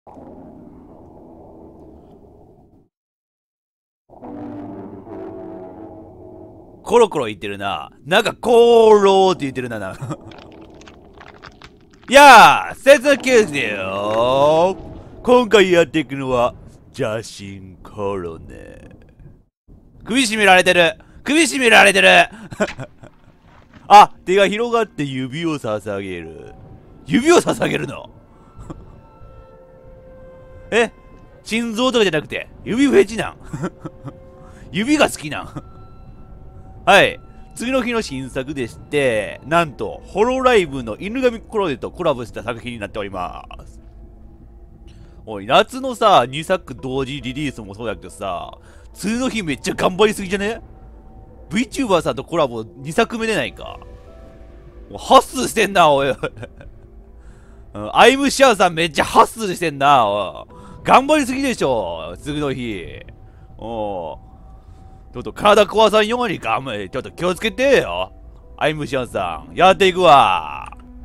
コロコロ言ってるな。なんか、コーローって言ってるな、なんか。いやー、説明ケースだよー。今回やっていくのは、邪神コロネ。首絞められてる。首絞められてる。あ、手が広がって指を捧げる。指を捧げるのえ、心臓とかじゃなくて、指フェチなん。指が好きなん。はい。次の日の新作でして、なんと、ホロライブの犬神コロネとコラボした作品になっております。おい、夏のさ、2作同時リリースもそうだけどさ、次の日めっちゃ頑張りすぎじゃね？ VTuber さんとコラボ2作目でないか。もうハッスルしてんな、おい。アイムシアーさんめっちゃハッスルしてんな、おい。頑張りすぎでしょ、次の日。おう。ちょっと体壊さんように頑張れ。ちょっと気をつけてよ。アイムシアンさん、やっていくわ。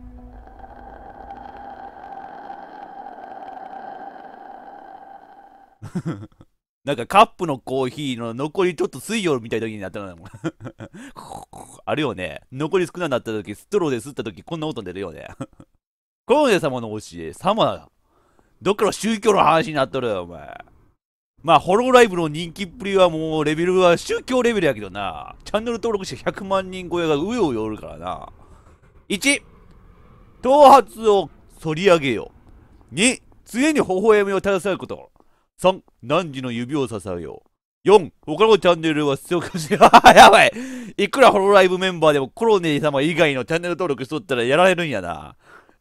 なんかカップのコーヒーの残りちょっと水曜みたいな時になったのあるよね。残り少なくなった時、ストローで吸った時こんな音出るよね。コロネ様の教え、様、どっから宗教の話になっとるよ、お前。まあ、ホロライブの人気っぷりはもうレベルは宗教レベルやけどな。チャンネル登録者100万人超えがうようよおるからな。1、頭髪を反り上げよ。2、常に微笑みを携えること。3、汝の指を支えよう。4、他のチャンネルは強くして、やばい。いくらホロライブメンバーでもコロネ様以外のチャンネル登録しとったらやられるんやな。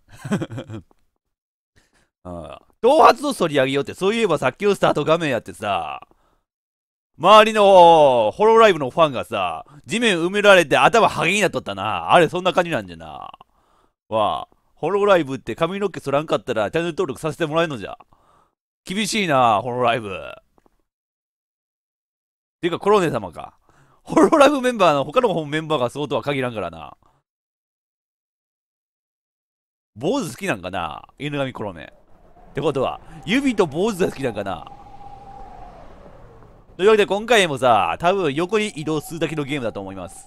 頭髪の反り上げようって、そういえばさっきのスタート画面やってさ、周りのホロライブのファンがさ、地面埋められて頭ハゲになっとったな。あれそんな感じなんじゃな。ホロライブって髪の毛剃らんかったらチャンネル登録させてもらえるのじゃ。厳しいな、ホロライブ。ていうかコロネ様か。ホロライブメンバーの他のメンバーがそうとは限らんからな。坊主好きなんかな、犬神コロネ。ってことは、指と坊主が好きなんかな。というわけで今回もさ、多分横に移動するだけのゲームだと思います。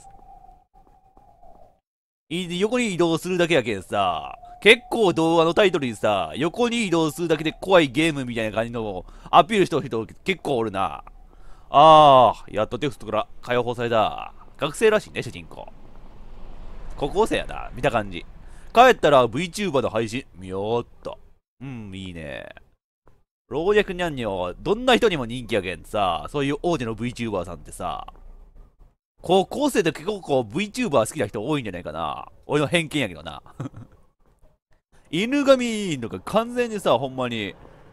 横に移動するだけやけんさ、結構動画のタイトルにさ、横に移動するだけで怖いゲームみたいな感じのアピールしてる人結構おるな。やっとテストから解放された。学生らしいね、主人公。高校生やな、見た感じ。帰ったら VTuber の配信見よーっと。いいね。老若にゃんにょ、どんな人にも人気やけんさ、そういう大手の VTuber さんってさ、高校生で結構VTuber 好きな人多いんじゃないかな。俺の偏見やけどな。犬神のが完全にさ、ほんまに、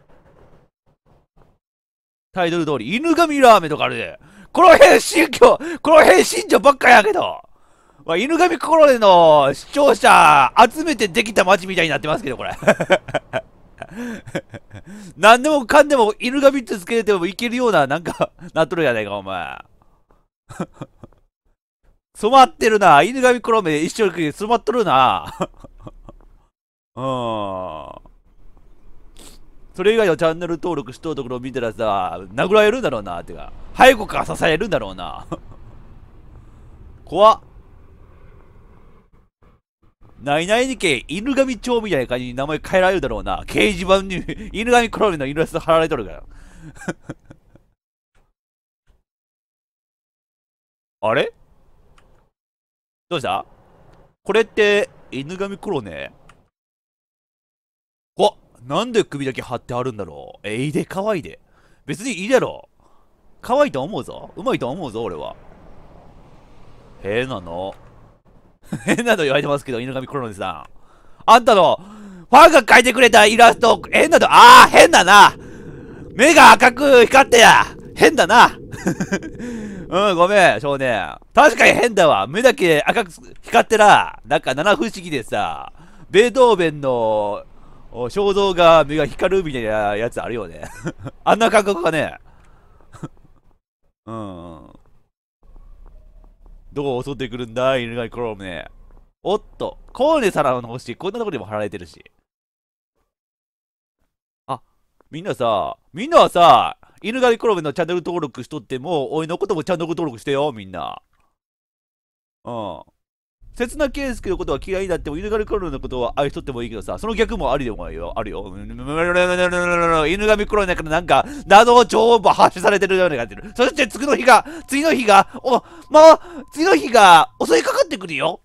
タイトル通り、犬神ラーメンとかあるで。この辺信教、この辺信者ばっかやけど。犬神コロネの視聴者集めてできた街みたいになってますけど、これ。何でもかんでも犬神ってつけてもいけるような、なんか、なっとるやないか、お前。染まってるな。犬神コロネ一緒に染まっとるな。うん。それ以外のチャンネル登録しとるところを見たらさ、殴られるんだろうな、ってか。背後から支えるんだろうな。怖っ。ないないにけ、犬神町みたいな感じに名前変えられるだろうな。掲示板に犬神コロネのイラスト貼られとるから。あれどうした？これって、犬神コロネ？なんで首だけ張ってあるんだろう。いいで、かわいいで。別にいいだろう。かわいいと思うぞ。うまいと思うぞ、俺は。変なの。変なの言われてますけど、犬神コロネさん。あんたの、ファンが描いてくれたイラスト、変だと、変だな。目が赤く光ってや。変だな。ごめん、少年。確かに変だわ。目だけ赤く光ってな。なんか七不思議でさ、ベートーベンの肖像が目が光るみたいなやつあるよね。あんな感覚かね。うん。どう襲ってくるんだ、犬神コロネ。おっと、コーネサラの星、こんなところにも貼られてるし。あ、 みんなはさ、犬神コロベのチャンネル登録しとっても、俺のこともチャンネル登録してよ、みんな。うん。刹那圭介のことは嫌いになっても、犬神コロネのことは愛しとってもいいけどさ、その逆もありでもないよ。あるよ。犬神コロネからなんか、謎情報発射されてるような感じる。そして次の日が、次の日が襲いかかってくるよ。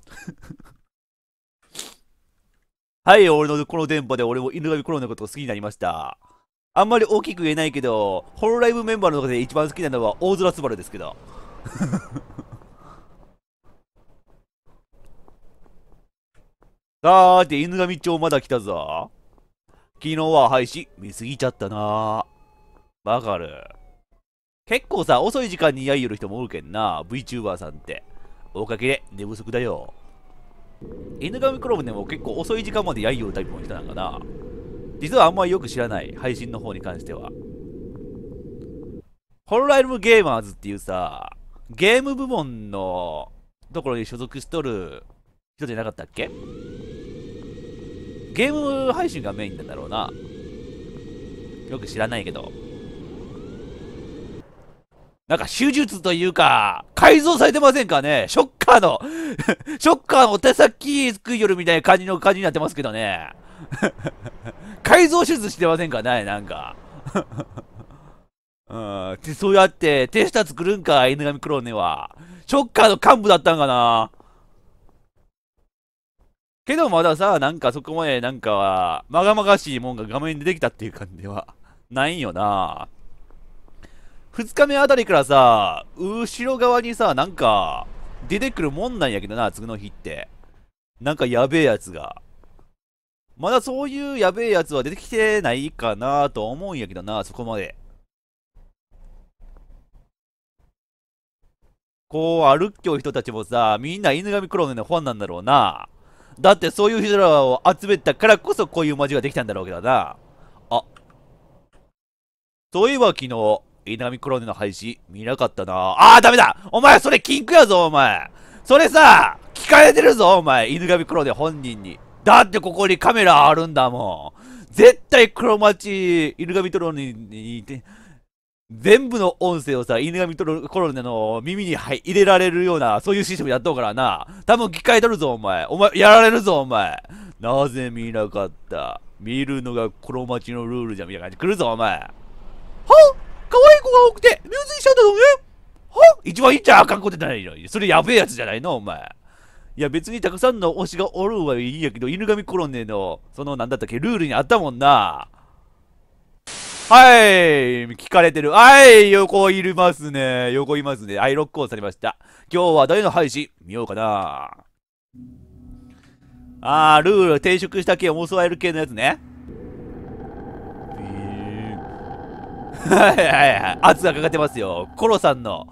はい、俺のこの電波で俺も犬神コロネのことを好きになりました。あんまり大きく言えないけど、ホロライブメンバーの中で一番好きなのは大空すばるですけど。さーて、犬神町まだ来たぞ。昨日は配信見すぎちゃったな。わかる。結構さ、遅い時間にやいよる人もおるけんな、VTuber さんって。おかげで寝不足だよ。犬神クロムでも結構遅い時間までやいよるタイプの人なんかな。実はあんまりよく知らない、配信の方に関しては。ホロライブゲーマーズっていうさ、ゲーム部門のところに所属しとる人じゃなかったっけ？ゲーム配信がメインなんだろうな。よく知らないけど。なんか手術というか、改造されてませんかね？ショッカーのショッカーの手先すくいよるみたいな感じになってますけどね。改造手術してませんかね？なんか。うん、そうやって手下作るんか、犬神クローネは。ショッカーの幹部だったんかな。けどまださ、なんかそこまでなんか、まがまがしいもんが画面に出てきたっていう感じではないんよな。2日目あたりからさ、後ろ側にさ、なんか、出てくるもんなんやけどな、次の日って。なんかやべえやつが。まだそういうやべえやつは出てきてないかなと思うんやけどな、そこまで。こう、歩っきょう人たちもさ、みんな犬神クローネのファンなんだろうな。だってそういう人らを集めたからこそこういう街ができたんだろうけどな。あ、そういえば昨日、稲上クローネの配信見なかったな。ダメだお前それ禁句やぞお前それさ聞かれてるぞお前犬神クローネ本人に。だってここにカメラあるんだもん。絶対黒町犬神クローネに全部の音声をさ、犬神コロネの耳に入れられるような、そういうシステムやっとうからな。多分聞かれとるぞ、お前。やられるぞ、お前。なぜ見なかった？見るのが黒町のルールじゃん、みたいな感じ。来るぞ、お前。は？可愛い子が多くて、ミュージシャンだぞね。は？一番いいんじゃん、かっこってないのに。それやべえやつじゃないの、お前。いや、別にたくさんの推しがおるはいいんやけど、犬神コロネの、なんだったっけ、ルールにあったもんな。はい、聞かれてる。はい、横いますね。横いますね。はい、ロックオンされました。今日は誰の配信見ようかな。ルール転職した系襲われる系のやつね。はいはいはい。圧がかかってますよ。コロネさんの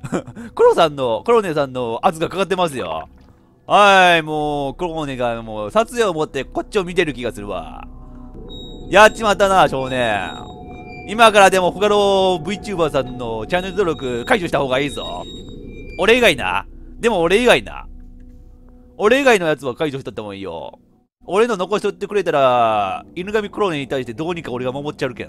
圧がかかってますよ。はい、もう、コロネがもう、撮影を持ってこっちを見てる気がするわ。やっちまったな、少年。今からでも他の VTuber さんのチャンネル登録解除した方がいいぞ。俺以外な。でも俺以外のやつは解除しとってもいいよ。俺の残しとってくれたら、犬神クローネに対してどうにか俺が守っちゃうけん。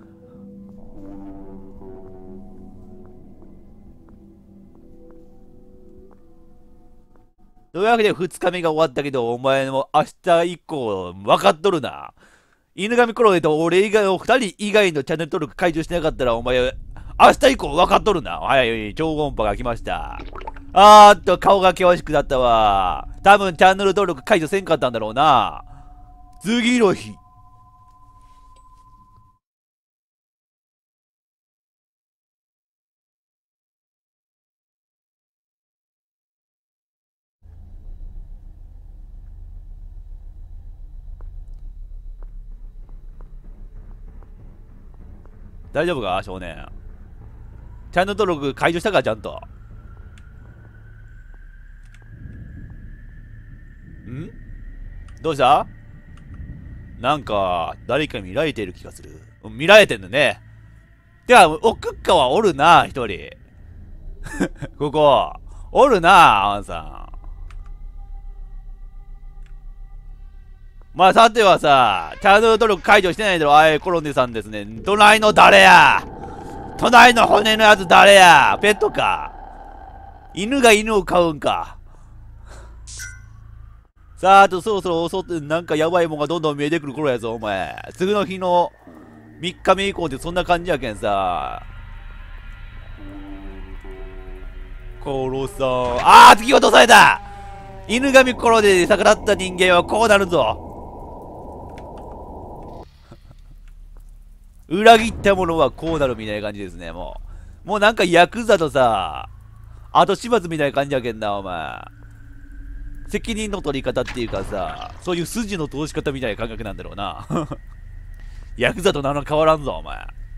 というわけで2日目が終わったけど、お前も明日以降分かっとるな。犬神クローネと俺以外の2人以外のチャンネル登録解除してなかったら、お前、明日以降分かっとるな。はい、超音波が来ました。顔が険しくなったわ。多分チャンネル登録解除せんかったんだろうな。次の日。大丈夫か少年。チャンネル登録解除したかちゃんと。んどうした？なんか、誰か見られてる気がする。見られてんのね。てか、奥っかはおるな、一人。ここ。おるな、アンさん。 まあさてはさ、チャンネル登録解除してないだろ。あい、コロネさんですね。隣の誰や？隣の骨のやつ誰や？ペットか？犬が犬を飼うんか？さあ、そろそろ襲って、なんかやばいもんがどんどん見えてくる頃やぞ、お前。次の日の3日目以降ってそんな感じやけんさ。殺さん。あー、突き落とされた！犬神殺で逆らった人間はこうなるぞ。裏切った者はこうなるみたいな感じですね、もう。もうなんかヤクザとさ、後始末みたいな感じやけんな、お前。責任の取り方っていうかさ、そういう筋の通し方みたいな感覚なんだろうな。ヤクザと名の変わらんぞ、お前。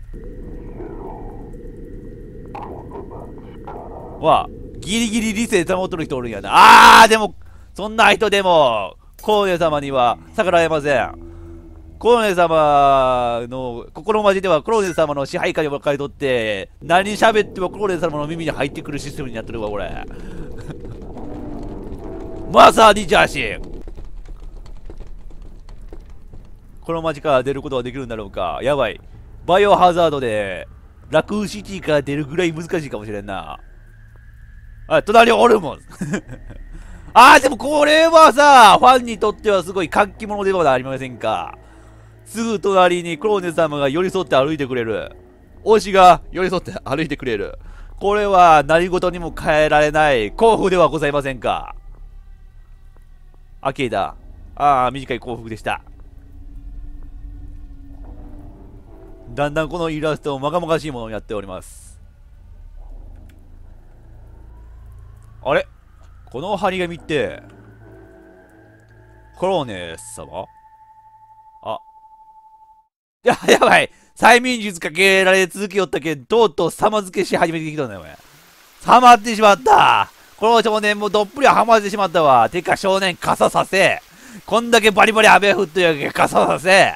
わあ、ギリギリ理性保っとる人おるんやな。でも、そんな人でも、コーネ様には逆らえません。コロネ様の心まじではコロネ様の支配下に分かりとって何喋ってもコロネ様の耳に入ってくるシステムになってるわ、これ。まさに邪神。この街から出ることはできるんだろうか。やばい。バイオハザードでラクーンシティから出るぐらい難しいかもしれんな。隣おるもん。でもこれはさ、ファンにとってはすごい活気者ではありませんか。すぐ隣にクローネ様が寄り添って歩いてくれる。推しが寄り添って歩いてくれる。これは何事にも変えられない幸福ではございませんか。ケーだ。短い幸福でした。だんだんこのイラストをまがまがしいものになっております。あれ？この張り紙って、コロネ様？やばい！催眠術かけられ続けよったけん、とうとう様付けし始めてきたんだよ、お前。ハマってしまった！この少年もどっぷりハマってしまったわ。てか少年、傘させ！こんだけバリバリ雨降ってるやけん、傘させ！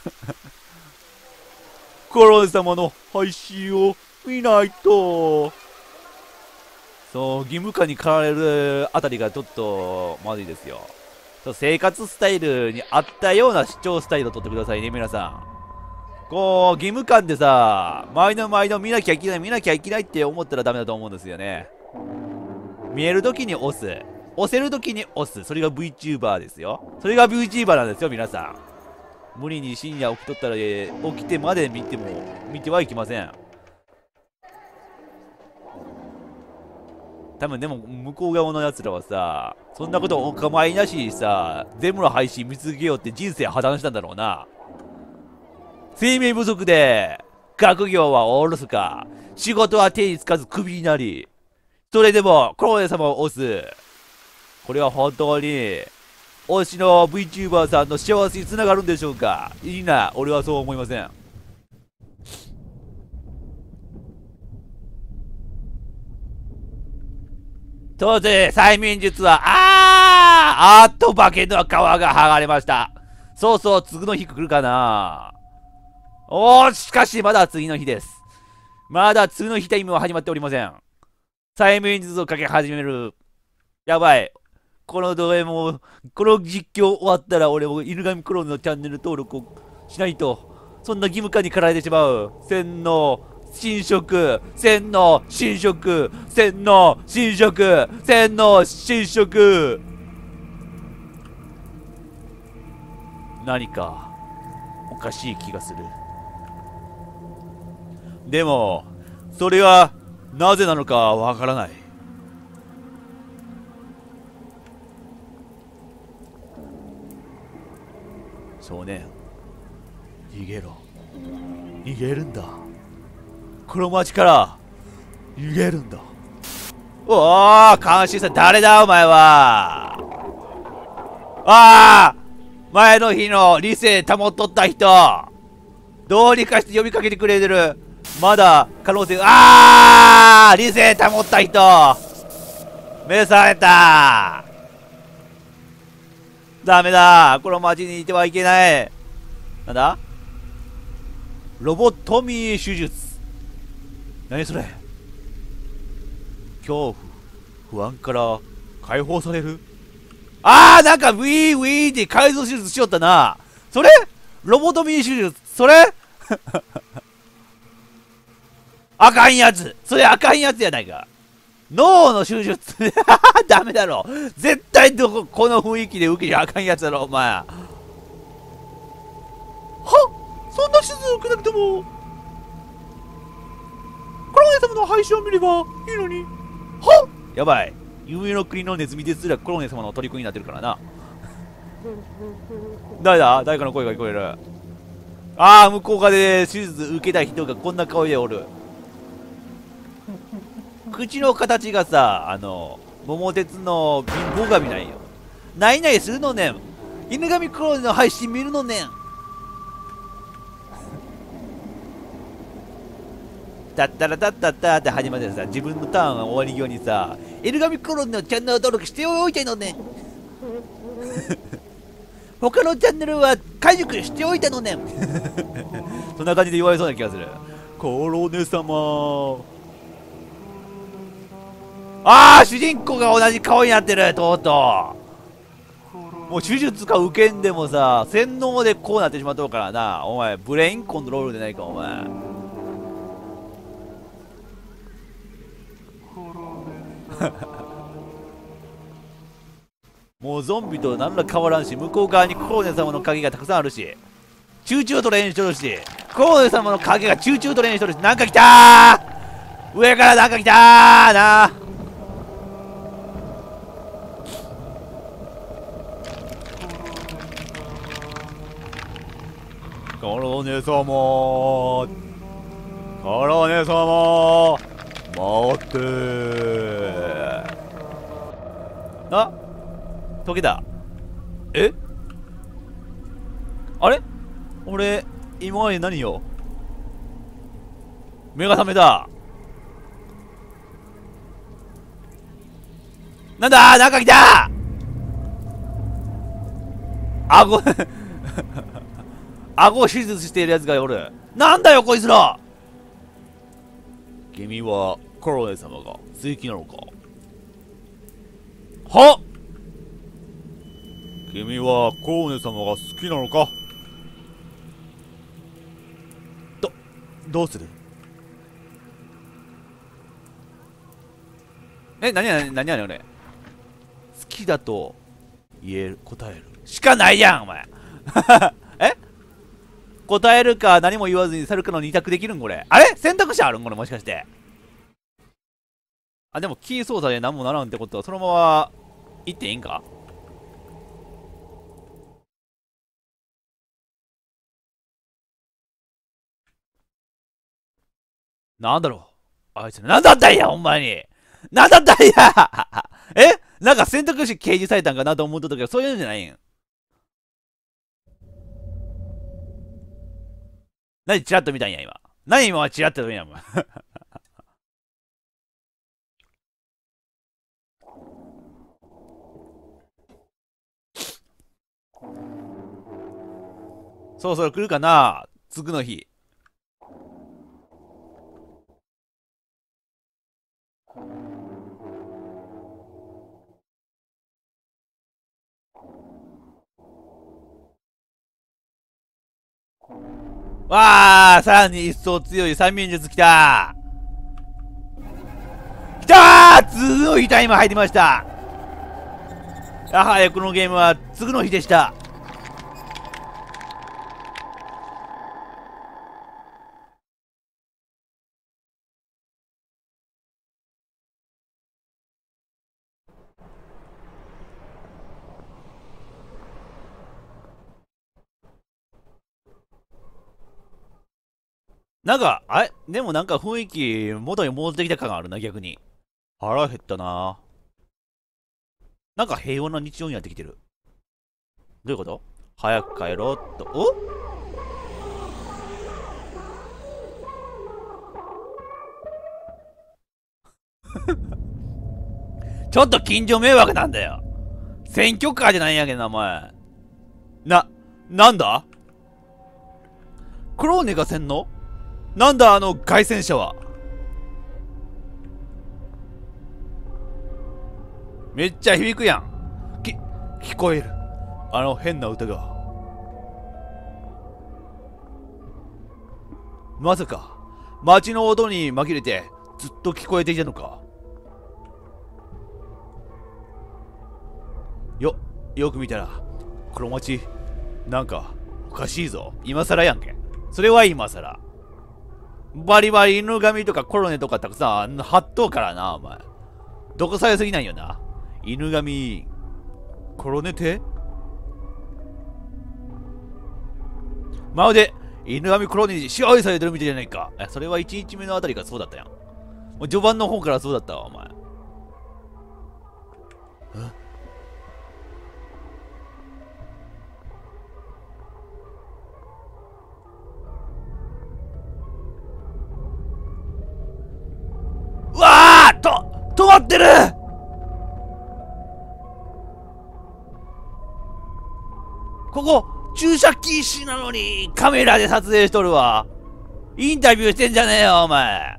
コロン様の配信を見ないと。そう、義務化に駆られるあたりがちょっとまずいですよ。生活スタイルに合ったような視聴スタイルを取ってくださいね、皆さん。こう、義務感でさ、毎度見なきゃいけないって思ったらダメだと思うんですよね。見えるときに押す。押せるときに押す。それが VTuber ですよ。それが VTuber なんですよ、皆さん。無理に深夜起きとったら、起きてまで見てはいけません。多分でも、向こう側のやつらはさ、そんなことお構いなしにさ、全部の配信見続けようって人生破綻したんだろうな。生命不足で、学業はおろすか、仕事は手につかずクビになり、それでも、コロネ様を押す。これは本当に、推しの VTuber さんの幸せにつながるんでしょうか？いいな、俺はそう思いません。当然、催眠術は、化けの皮が剥がれました。そうそう、次の日来るかな。しかし、まだ次の日です。まだ次の日タイムは始まっておりません。催眠術をかけ始める。やばい。この動画も、この実況終わったら俺も犬神クローンのチャンネル登録をしないと、そんな義務感に駆られてしまう。洗脳、侵食、洗脳、侵食、洗脳、侵食、洗脳、侵食。何か、おかしい気がする。でも、それは、なぜなのかわからない。少年、逃げろ。逃げるんだ。この町から逃げるんだ。監視さん、誰だお前は。前の日の理性保っとった人、どうにかして呼びかけてくれてる。まだ可能性、理性保った人、召された。ダメだ、この町にいてはいけない。なんだ、ロボトミー手術。何それ。恐怖、不安から解放される。 あー、なんかウィーウィーって改造手術しよったな。それロボトミー手術、それあかんやつ。それあかんやつやないか。脳の手術ダメだろ。絶対この雰囲気で受けちゃあかんやつだろ、お前。はそんな手術受けなくても、コロネ様の配信を見ればいいのに。はやばい。夢の国のネズミですらコロネ様の虜になってるからな。誰だ誰かの声が聞こえる。ああ、向こう側で手術受けた人がこんな顔でおる。口の形がさ、桃鉄の貧乏神なんよ。ないないするのねん。犬神クローネの配信見るのねん。タッタラタッタッタって始まってさ、自分のターンが終わり際にさ、犬神クローネのチャンネル登録しておいたのねん。他のチャンネルは解除しておいたのねん。そんな感じで言われそうな気がする。コロネ様。ああ、主人公が同じ顔になってる、とうとう。もう手術か受けんでもさ、洗脳でこうなってしまっとるからな。お前、ブレインコントロールでないか、お前。もうゾンビと何ら変わらんし、向こう側にコロネ様の影がたくさんあるし、チューチュートレーンしとるし、コロネ様の影がチューチュートレーンしとるし、なんか来たー、上からなんか来たーなー。コロネ様、コロネ様、待ってー。あ、解けた。え、あれ俺、今まで何よ。目が覚めた。なんだなんか来た。顎顎を手術しているやつがおる。なんだよこいつら。君はコロネ様が好きなのか。はっ、君はコロネ様が好きなのか。どうする。何やねん俺。好きだと言える、答えるしかないやんお前。え、答えるか何も言わずに去るかの二択できるんこれ。あれ選択肢あるんこれもしかして。あ、でもキー操作で何もならんってことはそのまま行っていいんか。なんだろうあいつ何だったんやほんまに。何だったんや。なんか選択肢掲示されたんかなと思っとったけど、そういうんじゃないん。何チラッと見たんや今。何今はチラッと見たんやお前。そろそろ来るかな次の日。わあ、さらに一層強い催眠術きた。きたー、次の日タイム入りました。やはりこのゲームは次の日でした。なんか、でもなんか雰囲気元に戻ってきた感があるな、逆に。腹減ったな。なんか平穏な日常になってきてる。どういうこと。早く帰ろうっと。おちょっと近所迷惑なんだよ。選挙カーじゃないんやけどな、お前。なんだクローネがせんの。なんだあの凱旋者は。めっちゃ響くやん。 聞こえる。あの変な歌が。まさか、街の音に紛れてずっと聞こえていたのか。よく見たら、この街、なんか、おかしいぞ。今更やんけ。それは今更。バリバリ犬神とかコロネとかたくさん貼っとうからな、お前。どこさえすぎないよな。犬神、コロネてまるで、犬神コロネに支配されてるみたいじゃないか。それは1日目のあたりからそうだったやん。もう序盤の方からそうだったわ、お前。うわー止まってる。ここ駐車禁止なのにカメラで撮影しとるわ。インタビューしてんじゃねえよお前。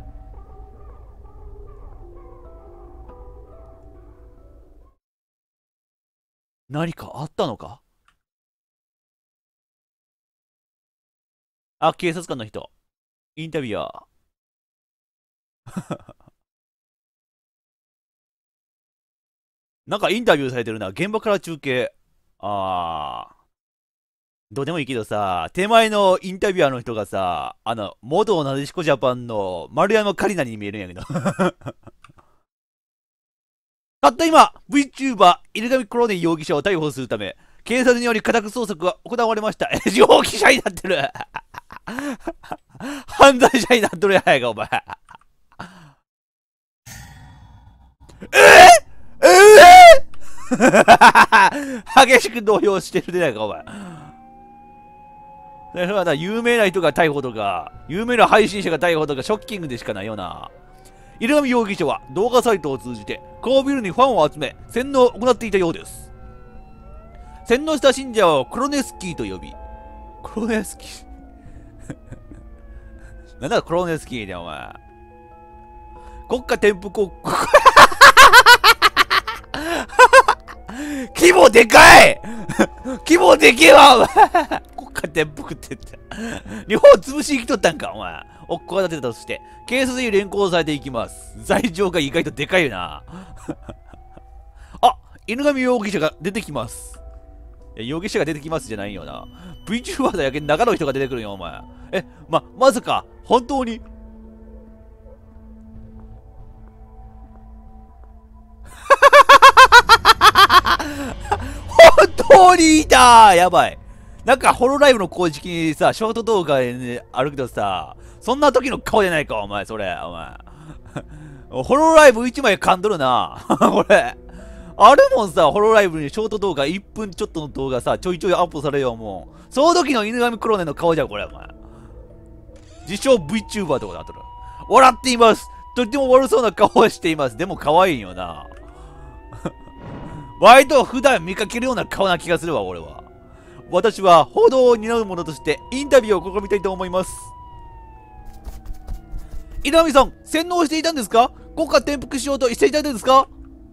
何かあったのか。あ、警察官の人。インタビュアー。なんかインタビューされてるな。現場から中継。どうでもいいけどさ、手前のインタビュアーの人がさ、元なでしこジャパンの丸山桂里奈に見えるんやけど。たった今、VTuber、犬神コロネ容疑者を逮捕するため、警察により家宅捜索が行われました。容疑者になってる。犯罪者になっとるやないか、お前。激しく動揺してるでないか、お前。それは有名な人が逮捕とか、有名な配信者が逮捕とか、ショッキングでしかないよな。犬神容疑者は動画サイトを通じて、このビルにファンを集め、洗脳を行っていたようです。洗脳した信者をクロネスキーと呼び、クロネスキーなんだクロネスキーだよ、お前。国家転覆を、規模でかい規模でけえわ、お前。国家転覆って言って。日本を潰しに来とったんか、お前。おっこ立てたとして、警察に連行されていきます。罪状が意外とでかいよな。あ、犬神容疑者が出てきます。容疑者が出てきますじゃないよな。VTuber だけ中の人が出てくるよ、お前。まさか、本当に本当にいた。やばい。なんかホロライブの公式にさ、ショート動画で、あるけどさ、そんな時の顔じゃないか、お前、それ、お前。ホロライブ1枚噛んどるな。これ。あるもんさ、ホロライブにショート動画1分ちょっとの動画さ、ちょいちょいアップされよ、もう。その時の犬神クロネの顔じゃん、これ、お前。自称 VTuber とかなっとる。笑っています。とっても悪そうな顔をしています。でも可愛いよな。割と普段見かけるような顔な気がするわ、俺は。私は報道を担う者としてインタビューを試みたいと思います。稲上さん、洗脳していたんですか？国家転覆しようとしていたんですか？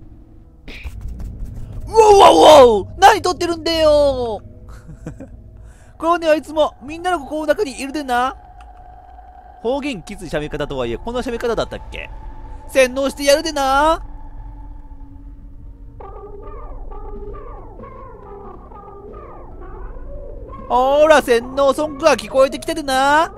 うわうわうわ、何撮ってるんだよ。このねはいつもみんなの心の中にいるでな。方言きつい喋り方とはいえ、こんな喋り方だったっけ？洗脳してやるでな。ほら、洗脳ソングが聞こえてきてるな。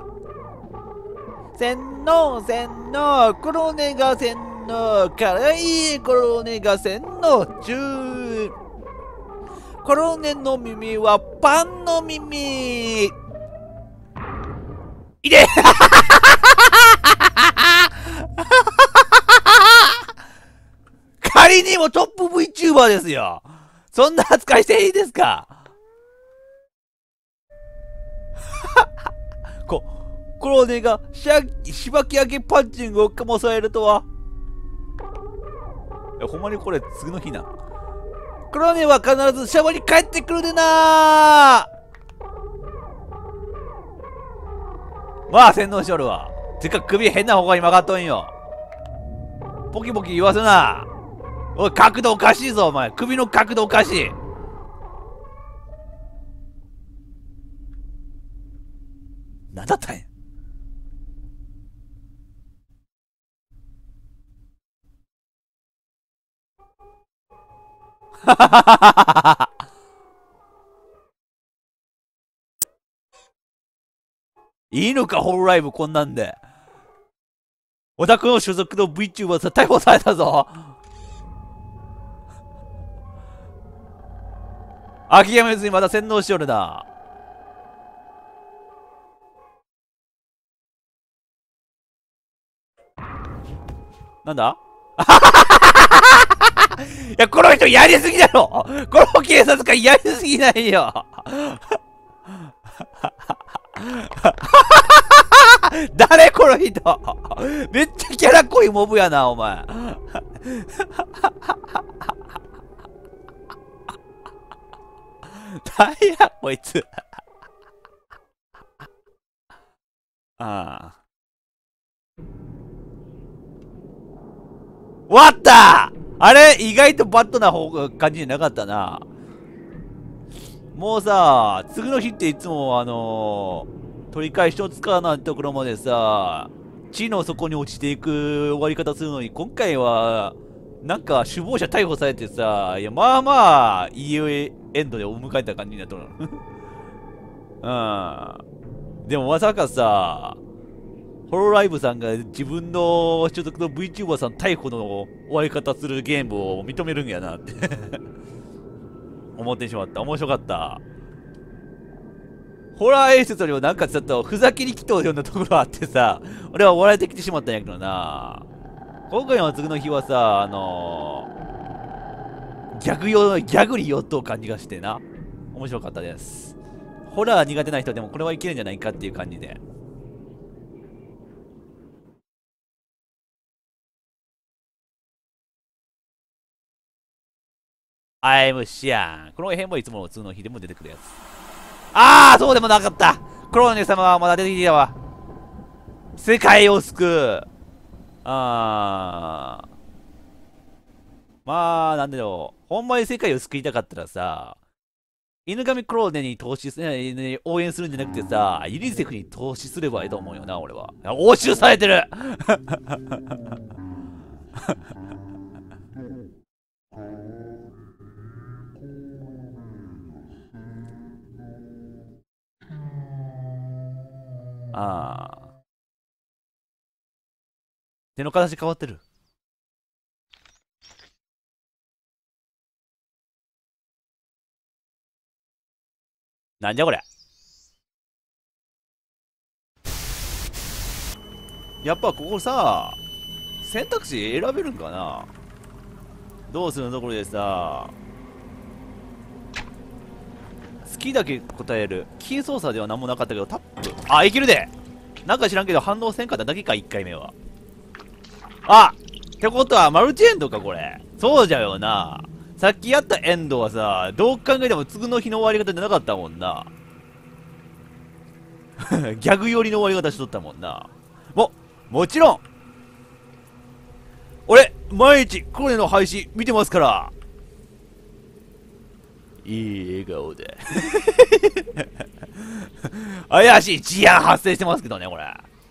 洗脳、洗脳、コロネが洗脳、かわいいコロネが洗脳中。コロネの耳はパンの耳。いで仮にもトップ VTuber ですよ。そんな扱いしていいですか？コロネがしばき上げパンチングをかまされるとは。ほんまにこれ次の日な。コロネは必ずシャバに帰ってくるでな。まあ洗脳しとるわ。てか首変な方向に曲がっとんよ。ポキポキ言わせな。おい、角度おかしいぞ、お前。首の角度おかしい。 なんだったんや。いいのか、ホロライブこんなんで。オタクの所属の VTuber さ、逮捕されたぞ。諦めずにまた洗脳しよるな。なんだいや、この人やりすぎだろ。この警察官やりすぎないよ。誰この人。めっちゃキャラ濃いモブやな、お前。誰や、こいつ。ああ。終わった。あれ意外とバッドな感じじゃなかったな。もうさ、次の日っていつも取り返しを使わないところまでさ、地の底に落ちていく終わり方するのに、今回は、なんか首謀者逮捕されてさ、いや、まあまあ、いいエンドでお迎えた感じになっとる。うん。でもまさかさ、ホロライブさんが自分の所属の VTuber さん逮捕の終わり方するゲームを認めるんやなって思ってしまった。面白かった。ホラー演出よりもなんかちょっとふざけに来とるようなところあってさ、俺は笑えてきてしまったんやけどな。今回の次の日はさ、ギャグに寄っとう感じがしてな。面白かったです。ホラー苦手な人でもこれはいけるんじゃないかっていう感じで。アイムシアン。この辺もいつもの普通の日でも出てくるやつ。ああ、そうでもなかった。クローネ様はまだ出てきてたわ。世界を救う。あー。まあ、なんだろう。ほんまに世界を救いたかったらさ、犬神クローネに投資す、応援するんじゃなくてさ、ユニセフに投資すればいいと思うよな、俺は。押収されてるああ。手の形変わってる。なんじゃこれ。やっぱここさ、選択肢選べるんかな。どうするのところでさ、好きだけ答える。キー操作では何もなかったけど、タップ。あ、いけるで。なんか知らんけど反応せんかっただけか、1回目は。あ、ってことはマルチエンドか、これ。そうじゃよな。さっきやったエンドはさ、どう考えても次の日の終わり方じゃなかったもんな。ギャグ寄りの終わり方しとったもんな。もちろん俺、毎日コネの配信見てますから。いい笑顔で。怪しい事案発生してますけどね、これ。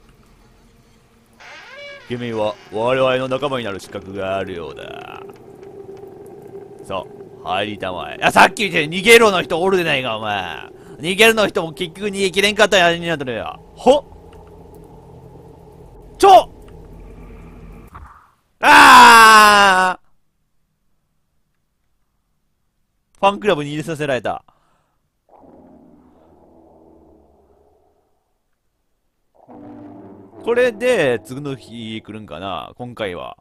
君は我々の仲間になる資格があるようだ。そう、入りたまえ。さっき言って逃げろの人おるでないか、お前。逃げるの人も結局逃げきれんかったやになってるよ。あーファンクラブに入れさせられた。これで、次の日来るんかな今回は。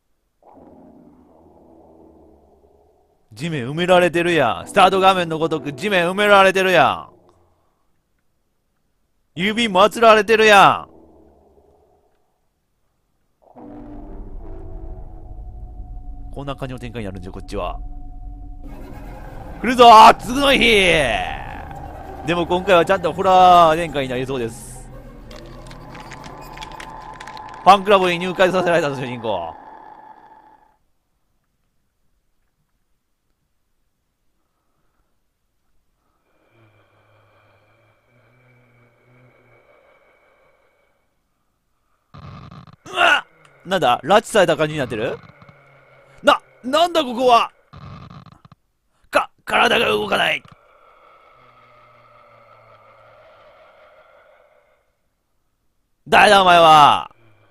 地面埋められてるやん。スタート画面のごとく地面埋められてるやん。指もつられてるやん。こんな感じの展開になるんじゃ、こっちは。来るぞー次の日でも今回はちゃんとホラー展開になりそうです。ファンクラブに入会させられた主人公。 なんだ拉致された感じになってる。なんだここは。体が動かない。誰だお前は。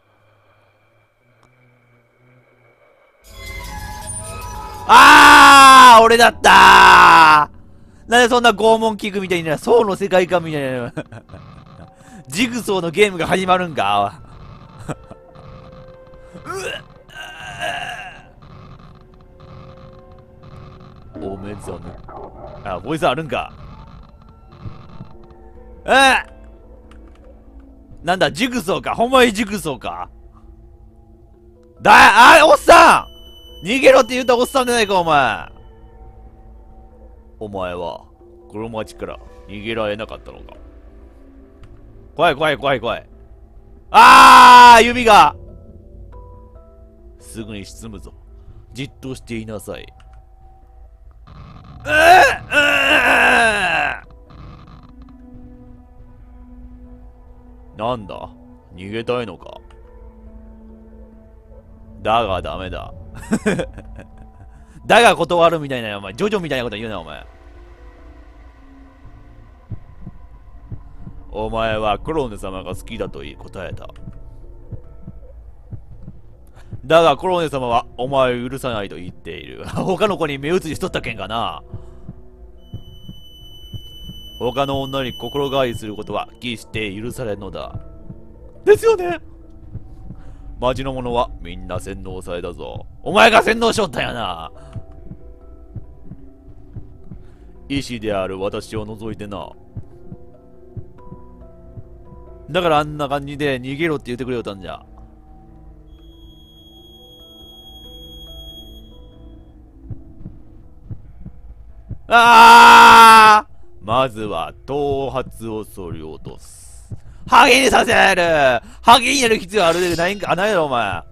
俺だったー。なんでそんな拷問器具みたいな、層の世界観みたいな。ジグソーのゲームが始まるんか。おめざぬ。ボイスあるんか。なんだ、ジグソーか。ほんまにジグソーか。おっさん逃げろって言ったおっさんじゃないか、お前。お前は、この町から逃げられなかったのか。怖い怖い怖い怖い。指が。すぐに沈むぞ。じっとしていなさい。なんだ逃げたいのか。だがダメだ。だが断るみたいな、お前、ジョジョみたいなこと言うな、お前。お前はクローネ様が好きだと言い答えた。だがコロネ様はお前を許さないと言っている。他の子に目移りしとったけんかな。他の女に心変わりすることは決して許されんのだ。ですよね。町の者はみんな洗脳されたぞ。お前が洗脳しとったんやな。医師である私を除いてな。だからあんな感じで逃げろって言ってくれよったんじゃ。まずは頭髪を剃り落とす。ハゲにさせる。ハゲにやる必要あるでないんか。ないだろお前。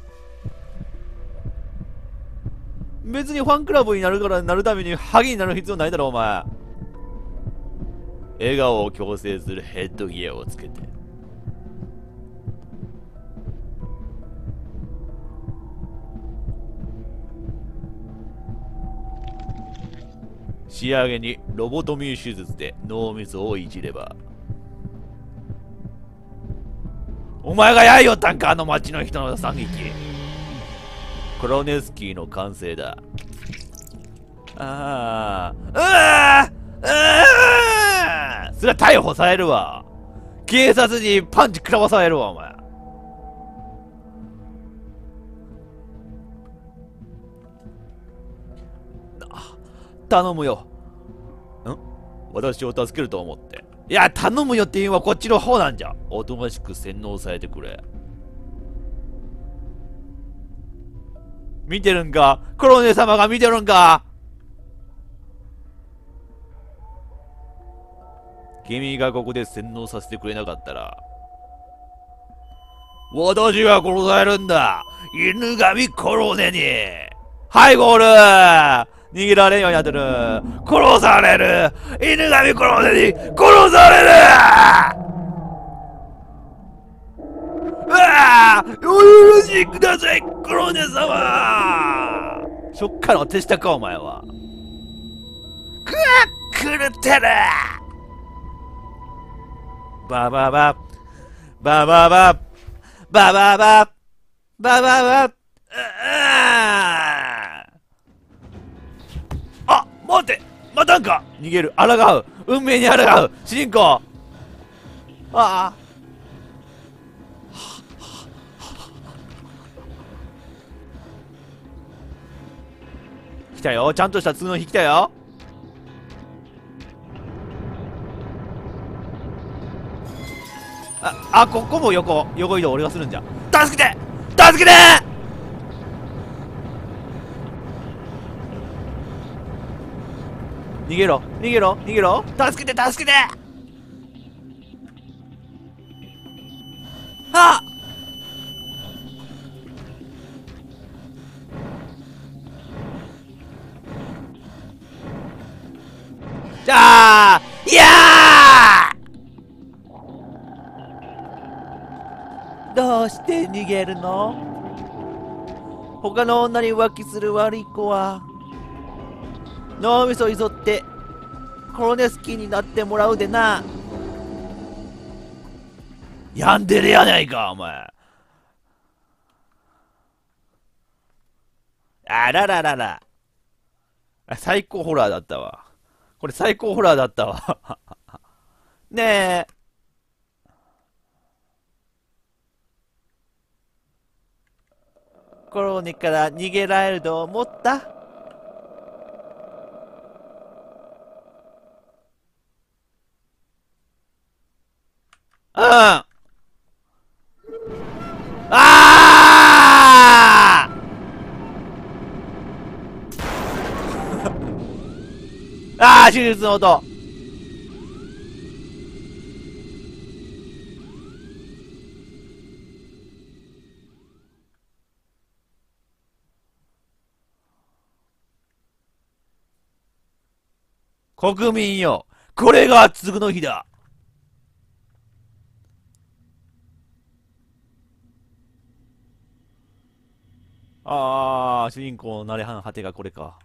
別にファンクラブになるからなるためにハゲになる必要ないだろお前。笑顔を強制するヘッドギアをつけて。仕上げにロボトミー手術で脳みそをいじれば。お前がやいよったんか、あの町の人の惨劇。クロネスキーの完成だ。それは逮捕されるわ。警察にパンチ食らわされるわ、お前。頼むよ。私を助けると思って。いや、頼むよっていうのはこっちの方なんじゃ。おとなしく洗脳されてくれ。見てるんか？クロネ様が見てるんか？君がここで洗脳させてくれなかったら、私が殺されるんだ。犬神コロネに。はい、ゴール。逃げられんようになってる。殺される。犬神コロネに殺される。お許しください、コロネ様。そっから手下か、お前は。狂ってる。バババババババババババババ。待って、待たんか。逃げる。抗う。運命に抗う。主人公。来たよ。ちゃんとした通の日来たよ。ここも横移動俺がするんじゃ。助けて、助けて。逃げろ、逃げろ、逃げろ。助けて、助けて。じゃあ、いやー。どうして逃げるの？ 他の女に浮気する悪い子は脳みそいぞってコロネ好きになってもらうでな。やんでるやないかお前。あらららら。最高ホラーだったわ。これ最高ホラーだったわ。ねえ。コロネから逃げられると思った？うん。あーあー手術の音。国民よ、これが次の日だ。ああ、主人公の慣れはん果てがこれか。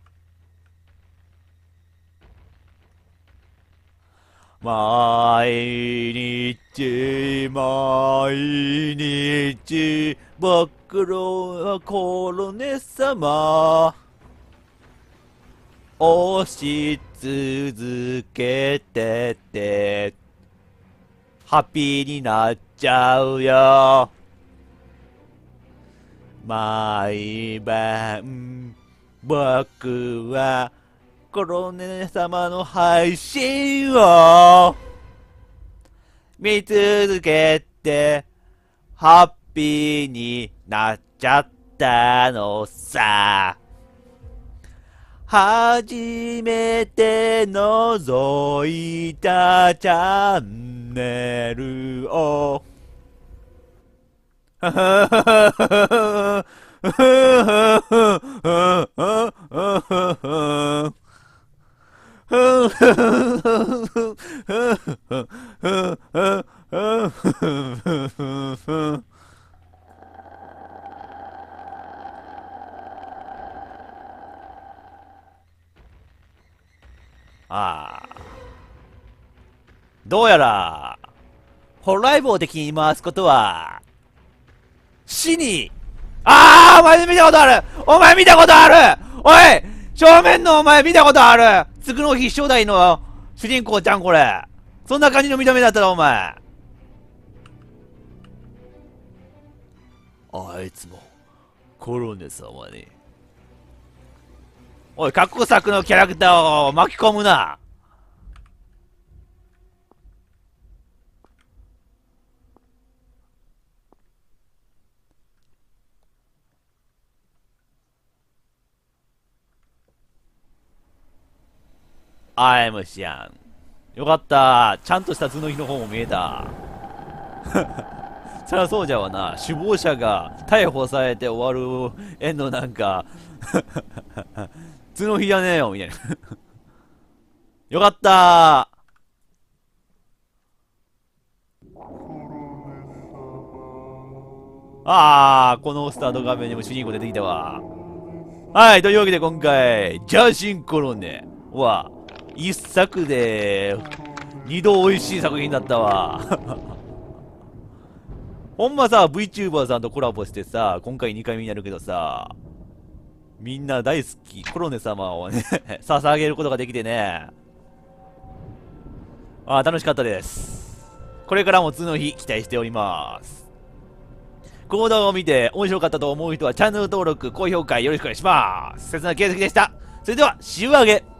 毎日毎日僕のコロネ様押し続けててハッピーになっちゃうよ。毎晩僕はコロネ様の配信を見続けてハッピーになっちゃったのさ。初めて覗いたチャンネルをああ。どうやら、ホライブを敵に回すことは、死に、お前見たことある。お前見たことある。おい正面のお前見たことある。次の日初代の主人公ちゃんこれ。そんな感じの見た目だったらお前。あいつも、コロネ様に。おい、過去作のキャラクターを巻き込むな。アイムシアン。よかった。ちゃんとした図の日の方も見えた。そりゃそうじゃわな。首謀者が逮捕されて終わるエンドなんか、図の日じゃねえよ、みたいな。よかったこのスタート画面にも主人公出てきたわ。はい、というわけで今回、ジャーシンコロネは、一作で、二度美味しい作品だったわ。ほんまさ、VTuber さんとコラボしてさ、今回2回目になるけどさ、みんな大好き、コロネ様をね、捧げることができてね。楽しかったです。これからも次の日期待しております。この動画を見て面白かったと思う人はチャンネル登録、高評価よろしくお願いします。切な形跡でした。それでは、週上げ。